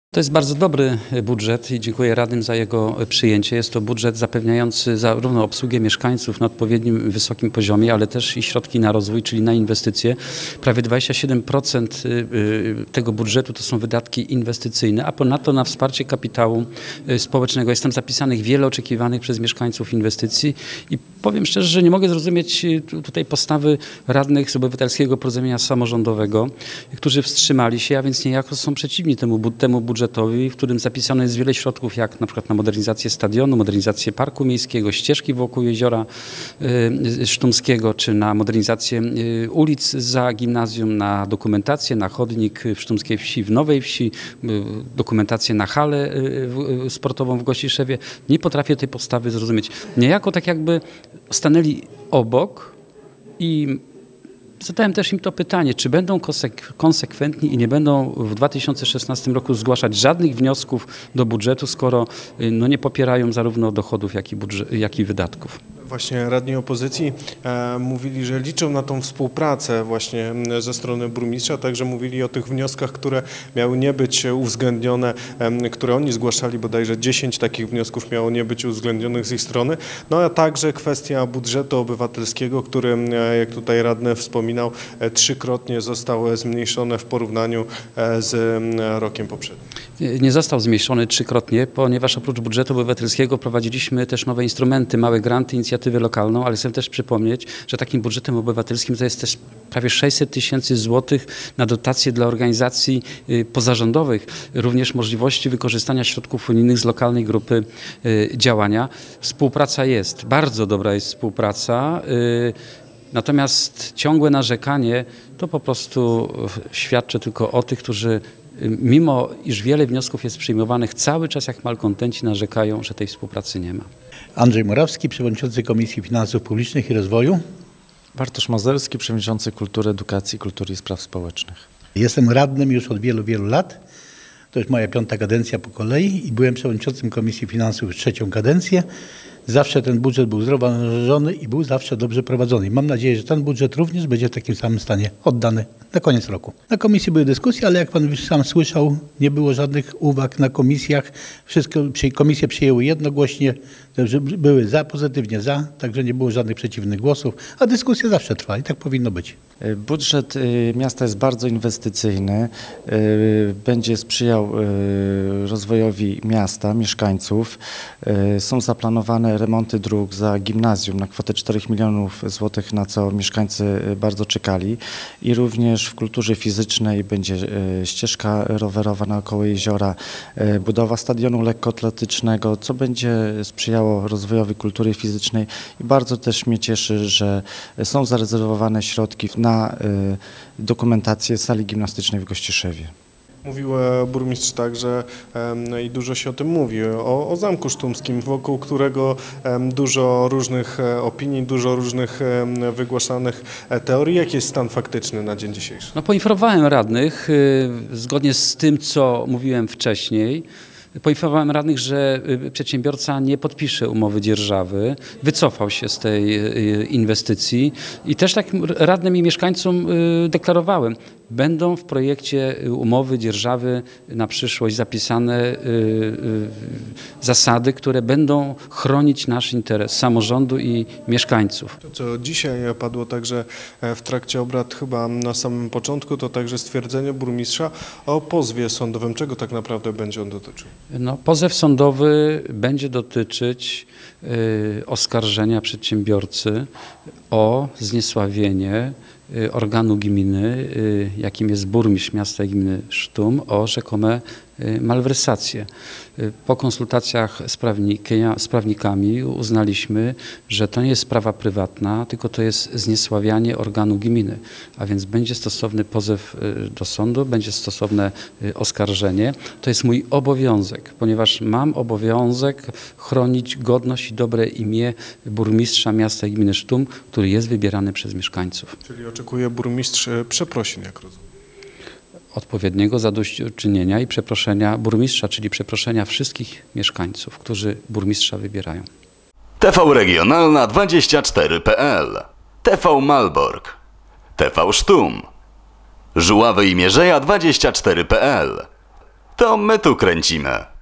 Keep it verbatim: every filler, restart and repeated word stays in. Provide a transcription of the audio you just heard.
To jest bardzo dobry budżet i dziękuję radnym za jego przyjęcie. Jest to budżet zapewniający zarówno obsługę mieszkańców na odpowiednim wysokim poziomie, ale też i środki na rozwój, czyli na inwestycje. Prawie dwadzieścia siedem procent tego budżetu to są wydatki inwestycyjne, a ponadto na wsparcie kapitału społecznego. Jest tam zapisanych wiele oczekiwanych przez mieszkańców inwestycji i powiem szczerze, że nie mogę zrozumieć tutaj postawy radnych z Obywatelskiego Porozumienia Samorządowego, którzy wstrzymali się, a więc niejako są przeciwni temu, temu budżetowi, w którym zapisane jest wiele środków, jak na przykład na modernizację stadionu, modernizację parku miejskiego, ścieżki wokół jeziora y, Sztumskiego, czy na modernizację y, ulic za gimnazjum, na dokumentację, na chodnik w Sztumskiej Wsi, w Nowej Wsi, y, dokumentację na halę y, y, sportową w Gościszewie. Nie potrafię tej postawy zrozumieć. Niejako tak jakby stanęli obok i zadałem też im to pytanie, czy będą konsek konsekwentni i nie będą w dwa tysiące szesnastym roku zgłaszać żadnych wniosków do budżetu, skoro no, nie popierają zarówno dochodów, jak i, jak i wydatków. Właśnie radni opozycji e, mówili, że liczą na tą współpracę właśnie ze strony burmistrza, także mówili o tych wnioskach, które miały nie być uwzględnione, e, które oni zgłaszali, bodajże dziesięć takich wniosków miało nie być uwzględnionych z ich strony, no a także kwestia budżetu obywatelskiego, który, e, jak tutaj radny wspominał, e, trzykrotnie został zmniejszony w porównaniu e, z e, rokiem poprzednim. Nie został zmniejszony trzykrotnie, ponieważ oprócz budżetu obywatelskiego prowadziliśmy też nowe instrumenty, małe granty, inicjatywę lokalną, ale chcę też przypomnieć, że takim budżetem obywatelskim to jest też prawie sześćset tysięcy złotych na dotacje dla organizacji pozarządowych, również możliwości wykorzystania środków unijnych z lokalnej grupy działania. Współpraca jest, bardzo dobra jest współpraca. Natomiast ciągłe narzekanie to po prostu świadczy tylko o tych, którzy mimo iż wiele wniosków jest przyjmowanych, cały czas jak malkontenci narzekają, że tej współpracy nie ma. Andrzej Morawski, przewodniczący Komisji Finansów Publicznych i Rozwoju. Bartosz Mazerski, przewodniczący Kultury, Edukacji, Kultury i Spraw Społecznych. Jestem radnym już od wielu, wielu lat. To jest moja piąta kadencja po kolei i byłem przewodniczącym Komisji Finansów już trzecią kadencję. Zawsze ten budżet był zrównoważony i był zawsze dobrze prowadzony. Mam nadzieję, że ten budżet również będzie w takim samym stanie oddany na koniec roku. Na komisji były dyskusje, ale jak pan sam słyszał, nie było żadnych uwag na komisjach. Wszystko komisje przyjęły jednogłośnie, że były za, pozytywnie za, także nie było żadnych przeciwnych głosów, a dyskusja zawsze trwa i tak powinno być. Budżet miasta jest bardzo inwestycyjny, będzie sprzyjał rozwojowi miasta, mieszkańców. Są zaplanowane remonty dróg za gimnazjum na kwotę czterech milionów złotych, na co mieszkańcy bardzo czekali. I również w kulturze fizycznej będzie ścieżka rowerowa naokoło jeziora, budowa stadionu lekkoatletycznego, co będzie sprzyjało rozwojowi kultury fizycznej. I bardzo też mnie cieszy, że są zarezerwowane środki na dokumentację sali gimnastycznej w Gościszewie. Mówił burmistrz także um, i dużo się o tym mówi, o, o Zamku Sztumskim, wokół którego um, dużo różnych opinii, dużo różnych um, wygłaszanych teorii. Jaki jest stan faktyczny na dzień dzisiejszy? No, poinformowałem radnych, y, zgodnie z tym, co mówiłem wcześniej. Poinformowałem radnych, że przedsiębiorca nie podpisze umowy dzierżawy, wycofał się z tej inwestycji i też tak radnym i mieszkańcom deklarowałem, będą w projekcie umowy dzierżawy na przyszłość zapisane zasady, które będą chronić nasz interes samorządu i mieszkańców. To, co dzisiaj padło także w trakcie obrad chyba na samym początku, to także stwierdzenie burmistrza o pozwie sądowym. Czego tak naprawdę będzie on dotyczył? No, pozew sądowy będzie dotyczyć y, oskarżenia przedsiębiorcy o zniesławienie y, organu gminy, y, jakim jest burmistrz miasta i gminy Sztum, o rzekome y, malwersacje. Y, po konsultacjach z, z prawnikami uznaliśmy, że to nie jest sprawa prywatna, tylko to jest zniesławianie organu gminy, a więc będzie stosowny pozew y, do sądu, będzie stosowne y, oskarżenie. To jest mój obowiązek, ponieważ mam obowiązek chronić godność i dobre imię burmistrza miasta i gminy Sztum, który jest wybierany przez mieszkańców. Czyli oczekuje burmistrz przeprosin, jak rozumiem. Odpowiedniego zadośćuczynienia i przeproszenia burmistrza, czyli przeproszenia wszystkich mieszkańców, którzy burmistrza wybierają. T V Regionalna dwadzieścia cztery kropka p l, T V Malbork, T V Sztum, Żuławy i Mierzeja dwadzieścia cztery kropka p l, to my tu kręcimy.